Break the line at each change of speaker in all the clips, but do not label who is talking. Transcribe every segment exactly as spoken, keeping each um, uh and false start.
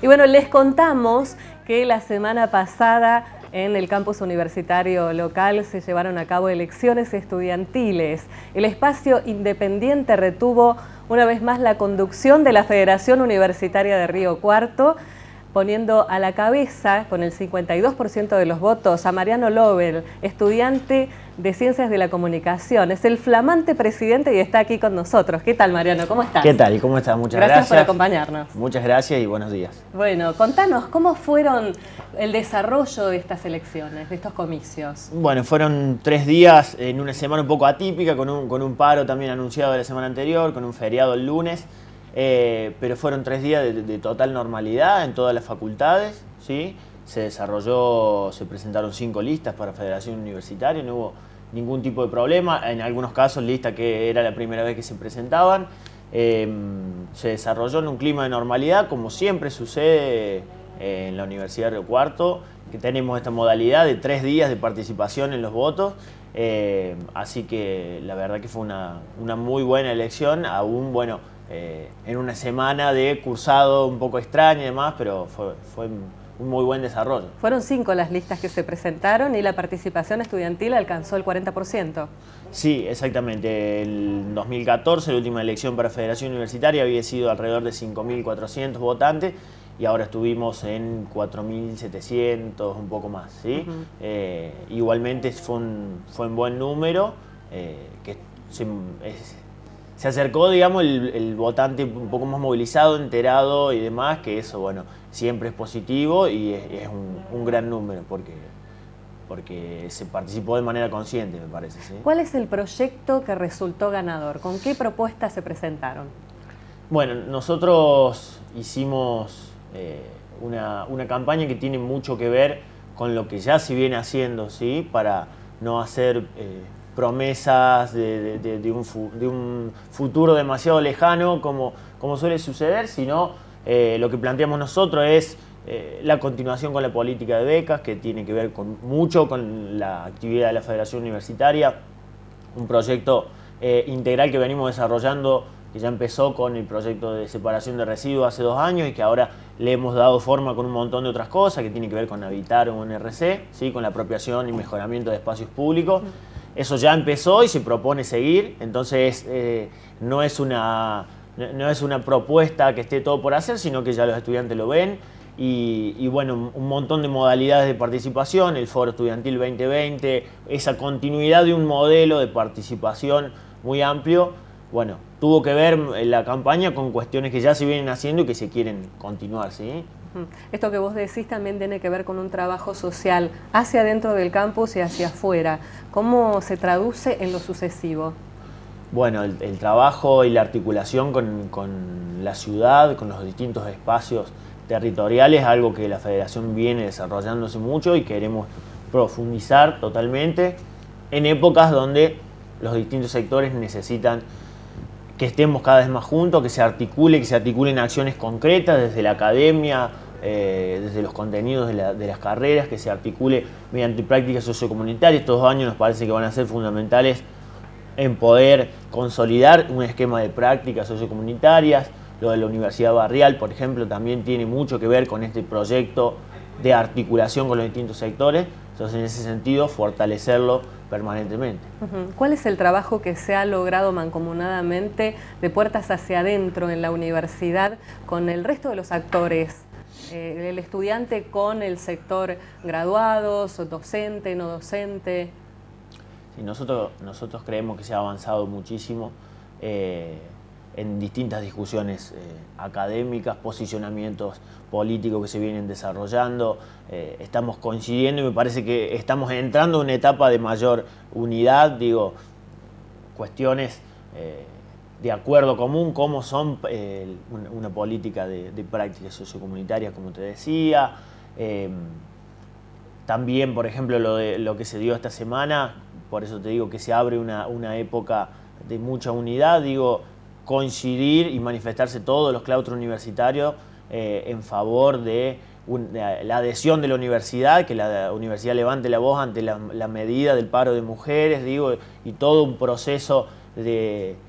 Y bueno, les contamos que la semana pasada en el campus universitario local se llevaron a cabo elecciones estudiantiles. El espacio independiente retuvo una vez más la conducción de la Federación Universitaria de Río Cuarto, poniendo a la cabeza, con el cincuenta y dos por ciento de los votos, a Mariano Lovell, estudiante de Ciencias de la Comunicación. Es el flamante presidente y está aquí con nosotros. ¿Qué tal, Mariano? ¿Cómo estás?
¿Qué tal? ¿Cómo estás? Muchas
gracias. Gracias por acompañarnos.
Muchas gracias y buenos días.
Bueno, contanos, ¿cómo fueron el desarrollo de estas elecciones, de estos comicios?
Bueno, fueron tres días en una semana un poco atípica, con un, con un paro también anunciado de la semana anterior, con un feriado el lunes. Eh, pero fueron tres días de, de total normalidad en todas las facultades, ¿sí? Se desarrolló, se presentaron cinco listas para Federación Universitaria, no hubo ningún tipo de problema, en algunos casos listas que era la primera vez que se presentaban. Eh, se desarrolló en un clima de normalidad, como siempre sucede eh, en la Universidad de Río Cuarto, que tenemos esta modalidad de tres días de participación en los votos. Eh, así que la verdad que fue una, una muy buena elección, aún bueno, Eh, en una semana de cursado un poco extraño y demás, pero fue, fue un muy buen desarrollo.
Fueron cinco las listas que se presentaron y la participación estudiantil alcanzó el cuarenta por ciento.
Sí, exactamente. En dos mil catorce, la última elección para Federación Universitaria, había sido alrededor de cinco mil cuatrocientos votantes y ahora estuvimos en cuatro mil setecientos, un poco más, ¿sí? Uh-huh. eh, igualmente fue un, fue un buen número, eh, que se, es, se acercó, digamos, el, el votante un poco más movilizado, enterado y demás, que eso, bueno, siempre es positivo y es, es un, un gran número porque, porque se participó de manera consciente, me parece, ¿sí?
¿Cuál es el proyecto que resultó ganador? ¿Con qué propuestas se presentaron?
Bueno, nosotros hicimos eh, una, una campaña que tiene mucho que ver con lo que ya se viene haciendo, ¿sí? Para no hacer Eh, promesas de, de, de, un, de un futuro demasiado lejano como, como suele suceder, sino eh, lo que planteamos nosotros es eh, la continuación con la política de becas, que tiene que ver con, mucho con la actividad de la Federación Universitaria, un proyecto eh, integral que venimos desarrollando, que ya empezó con el proyecto de separación de residuos hace dos años y que ahora le hemos dado forma con un montón de otras cosas, que tiene que ver con habitar un R C, ¿sí? Con la apropiación y mejoramiento de espacios públicos. Eso ya empezó y se propone seguir, entonces eh, no, es una, no es una propuesta que esté todo por hacer, sino que ya los estudiantes lo ven. Y, y bueno, un montón de modalidades de participación, el Foro Estudiantil veinte veinte, esa continuidad de un modelo de participación muy amplio. Bueno, tuvo que ver la campaña con cuestiones que ya se vienen haciendo y que se quieren continuar, ¿sí?
Esto que vos decís también tiene que ver con un trabajo social hacia adentro del campus y hacia afuera. ¿Cómo se traduce en lo sucesivo?
Bueno, el, el trabajo y la articulación con, con la ciudad, con los distintos espacios territoriales, es algo que la Federación viene desarrollándose mucho y queremos profundizar totalmente en épocas donde los distintos sectores necesitan que estemos cada vez más juntos, que se articule, que se articulen acciones concretas desde la academia, eh, desde los contenidos de, la, de las carreras, que se articule mediante prácticas sociocomunitarias. Estos dos años nos parece que van a ser fundamentales en poder consolidar un esquema de prácticas sociocomunitarias. Lo de la Universidad Barrial, por ejemplo, también tiene mucho que ver con este proyecto de articulación con los distintos sectores. Entonces, en ese sentido, fortalecerlo permanentemente.
¿Cuál es el trabajo que se ha logrado mancomunadamente de puertas hacia adentro en la universidad con el resto de los actores? Eh, el estudiante con el sector graduados, docente, no docente.
Sí, nosotros, nosotros creemos que se ha avanzado muchísimo eh, en distintas discusiones eh, académicas, posicionamientos políticos que se vienen desarrollando. Eh, estamos coincidiendo y me parece que estamos entrando en una etapa de mayor unidad, digo, cuestiones eh, de acuerdo común, como son eh, una, una política de, de prácticas sociocomunitarias, como te decía. Eh, también, por ejemplo, lo, de, lo que se dio esta semana, por eso te digo que se abre una, una época de mucha unidad, digo, coincidir y manifestarse todos los claustros universitarios eh, en favor de, un, de la adhesión de la universidad, que la universidad levante la voz ante la, la medida del paro de mujeres, digo, y todo un proceso de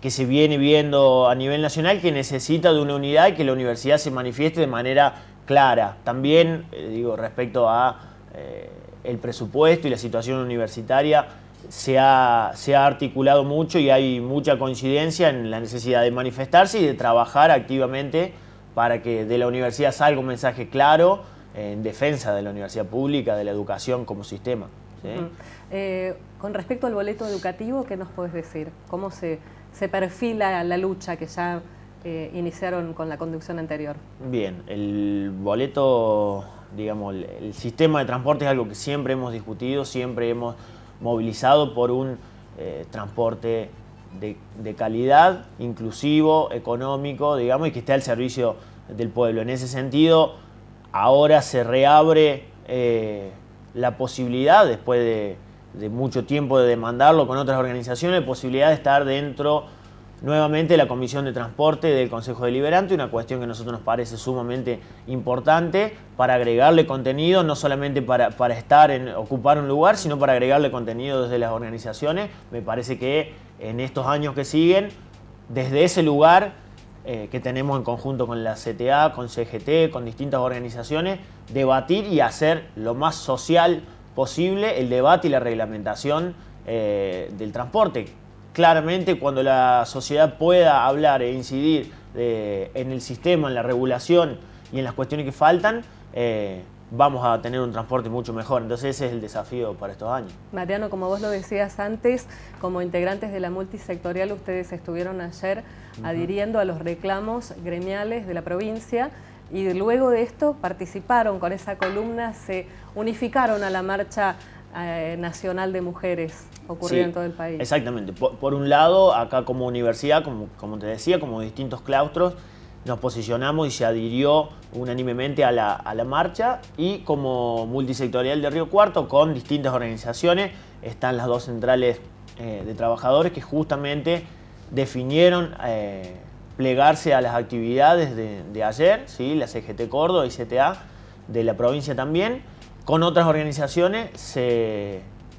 que se viene viendo a nivel nacional, que necesita de una unidad y que la universidad se manifieste de manera clara. También, eh, digo, respecto a eh, el presupuesto y la situación universitaria, se ha, se ha articulado mucho y hay mucha coincidencia en la necesidad de manifestarse y de trabajar activamente para que de la universidad salga un mensaje claro en defensa de la universidad pública, de la educación como sistema. ¿Sí?
Uh-huh. eh, con respecto al boleto educativo, ¿qué nos podés decir? ¿Cómo se, se perfila la lucha que ya eh, iniciaron con la conducción anterior?
Bien, el boleto, digamos, el, el sistema de transporte es algo que siempre hemos discutido, siempre hemos movilizado por un eh, transporte de, de calidad, inclusivo, económico, digamos, y que esté al servicio del pueblo. En ese sentido, ahora se reabre eh, la posibilidad, después de, de mucho tiempo de demandarlo con otras organizaciones, la posibilidad de estar dentro nuevamente de la Comisión de Transporte del Consejo Deliberante, una cuestión que a nosotros nos parece sumamente importante para agregarle contenido, no solamente para, para estar en ocupar un lugar, sino para agregarle contenido desde las organizaciones. Me parece que en estos años que siguen, desde ese lugar eh, que tenemos en conjunto con la C T A, con C G T, con distintas organizaciones, debatir y hacer lo más social posible el debate y la reglamentación eh, del transporte. Claramente, cuando la sociedad pueda hablar e incidir eh, en el sistema, en la regulación y en las cuestiones que faltan, eh, vamos a tener un transporte mucho mejor. Entonces ese es el desafío para estos años.
Mariano, como vos lo decías antes, como integrantes de la multisectorial, ustedes estuvieron ayer uh-huh. adhiriendo a los reclamos gremiales de la provincia y luego de esto participaron con esa columna, se unificaron a la marcha eh, nacional de mujeres ocurrida sí, en todo el país.
Exactamente. Por, por un lado, acá como universidad, como, como te decía, como distintos claustros, nos posicionamos y se adhirió unánimemente a la, a la marcha, y como multisectorial de Río Cuarto, con distintas organizaciones, están las dos centrales eh, de trabajadores que justamente definieron eh, plegarse a las actividades de, de ayer, ¿sí? La C G T Córdoba y C T A de la provincia también. Con otras organizaciones se...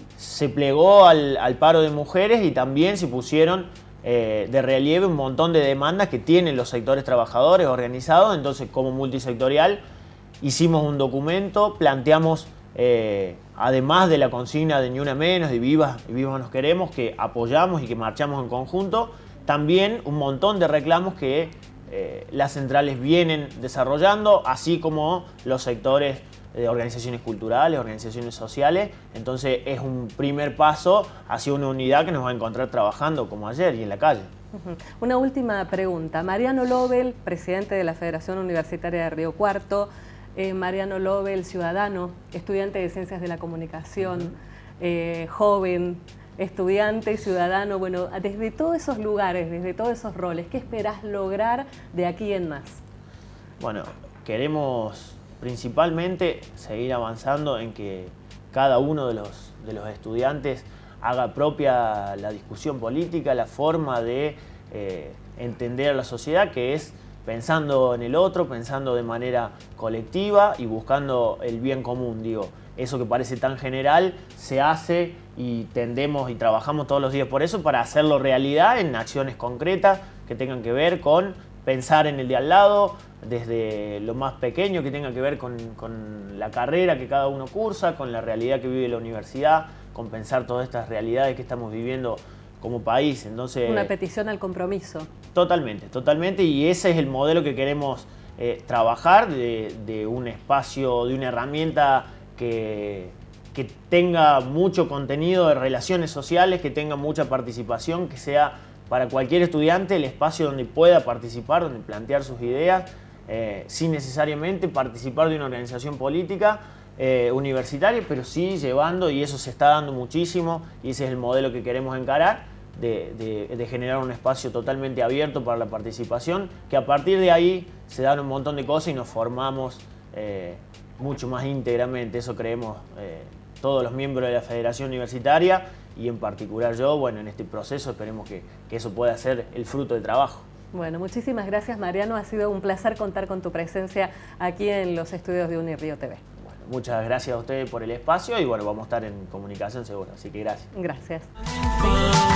se plegó al, al paro de mujeres y también se pusieron eh, de relieve un montón de demandas que tienen los sectores trabajadores organizados. Entonces, como multisectorial, hicimos un documento, planteamos, eh, además de la consigna de Ni Una Menos, de Vivas y Vivas Nos Queremos, que apoyamos y que marchamos en conjunto, también un montón de reclamos que eh, las centrales vienen desarrollando, así como los sectores de organizaciones culturales, organizaciones sociales. Entonces es un primer paso hacia una unidad que nos va a encontrar trabajando como ayer y en la calle.
Uh-huh. Una última pregunta. Mariano Lobel, presidente de la Federación Universitaria de Río Cuarto, eh, Mariano Lobel, ciudadano, estudiante de Ciencias de la Comunicación, uh-huh. eh, joven, estudiante, ciudadano, bueno, desde todos esos lugares, desde todos esos roles, ¿qué esperás lograr de aquí en más?
Bueno, queremos principalmente seguir avanzando en que cada uno de los, de los estudiantes haga propia la discusión política, la forma de eh, entender a la sociedad, que es pensando en el otro, pensando de manera colectiva y buscando el bien común. Digo, eso que parece tan general se hace y tendemos y trabajamos todos los días por eso, para hacerlo realidad en acciones concretas que tengan que ver con pensar en el de al lado, desde lo más pequeño que tenga que ver con, con la carrera que cada uno cursa, con la realidad que vive la universidad, con pensar todas estas realidades que estamos viviendo como país. Entonces,
una petición al compromiso.
Totalmente, totalmente, y ese es el modelo que queremos eh, trabajar, de, de un espacio, de una herramienta que, que tenga mucho contenido de relaciones sociales, que tenga mucha participación, que sea para cualquier estudiante el espacio donde pueda participar, donde plantear sus ideas, eh, sin necesariamente participar de una organización política eh, universitaria, pero sí llevando, y eso se está dando muchísimo, y ese es el modelo que queremos encarar, de, de, de generar un espacio totalmente abierto para la participación, que a partir de ahí se dan un montón de cosas y nos formamos eh, mucho más íntegramente. Eso creemos eh, todos los miembros de la Federación Universitaria, y en particular yo. Bueno, en este proceso esperemos que, que eso pueda ser el fruto del trabajo.
Bueno, muchísimas gracias, Mariano. Ha sido un placer contar con tu presencia aquí en los estudios de Unirío T V.
Bueno, muchas gracias a ustedes por el espacio y bueno, vamos a estar en comunicación seguro, así que gracias.
Gracias.